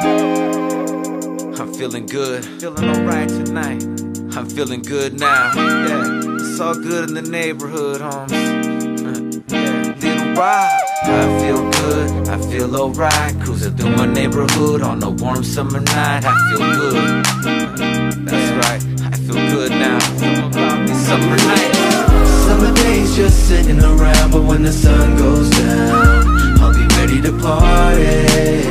I'm feeling good, feeling alright tonight. I'm feeling good now, yeah. It's all good in the neighborhood, homes. Yeah, little Rob. I feel good, I feel alright. Cruising through my neighborhood on a warm summer night. I feel good, that's right, I feel good now. These summer nights, summer days just sitting around, but when the sun goes down, I'll be ready to party.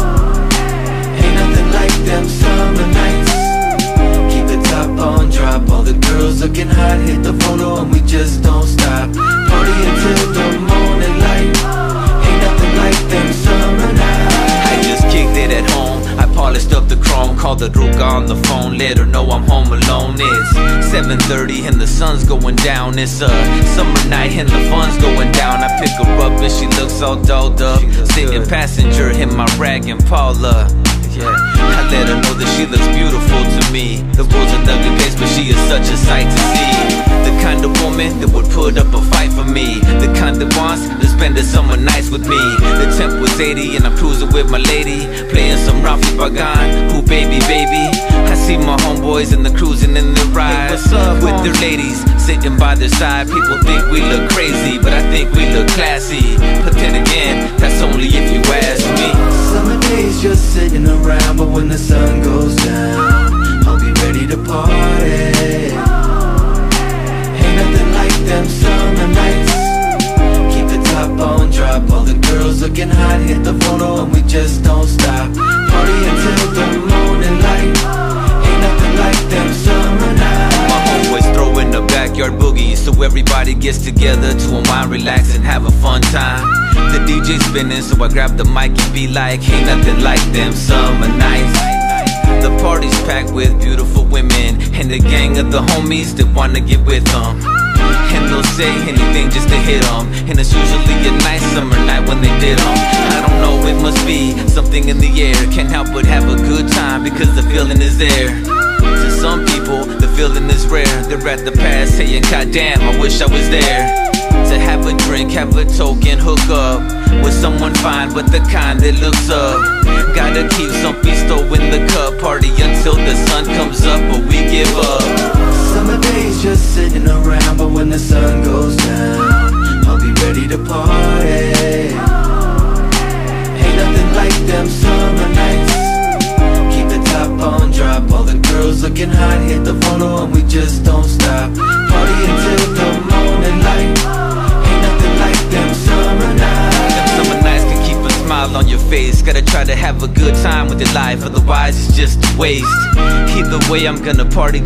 Ain't nothing like them summer nights. Keep the top on drop, all the girls looking hot, hit the photo and we just don't stop. Party until the morning light. Ain't nothing like them summer nights. I just kicked it at home, I polished up the chrome, called the Ruka on the phone, let her know I'm home alone. It's 7:30 and the sun's going down. It's a summer night and the fun's going down. I pick her up and she looks all dolled up, sitting passenger in my rag and Paula. Yeah, I let her know that she looks beautiful to me. The world's an ugly place, but she is such a sight to see. The kind of woman that would put up a fight for me, the kind that wants to spend the summer nights with me. The temp was 80 and I'm cruising with my lady, playing some Rafi Pagan. Ooh baby, baby, I see my homeboys and the cruising in the ride, with their ladies sitting by their side. People think we look crazy, but I think we look classy. But then again, that's only if you ask me. Summer days just sitting around, but when the sun goes down, I'll be ready to party. Ain't nothing like them summer nights. Keep the top on drop, all the girls looking hot, hit the photo and we just don't stop. Party until the morning light. Ain't nothing like them summer nights. My homeboys throwing the backyard boogie, so everybody gets together to unwind, relax and have a fun time. The DJ spinning, so I grab the mic and be like, ain't nothing like them summer nights. The party's packed with beautiful women and a gang of the homies that wanna get with them. And they'll say anything just to hit them, and it's usually a nice summer night when they did them. I don't know, it must be something in the air. Can't help but have a good time because the feeling is there. To some people, the feeling is rare. They're at the past saying, God damn, I wish I was there. To have a drink, have a token, hook up with someone fine, but the kind that looks up. Gotta keep some pisto in the cup, party until the sun comes up, but we give up. Summer days just sitting around, but when the sun goes down, I'll be ready to party. Ain't nothing like them summer nights. Keep the top on drop, all the girls looking hot, hit the photo and we just don't stop. Party until the morning light. Ain't nothing like them summer nights. Them summer nights can keep a smile on your face. Gotta try to have a good time with your life, otherwise it's just a waste. Either way, I'm gonna party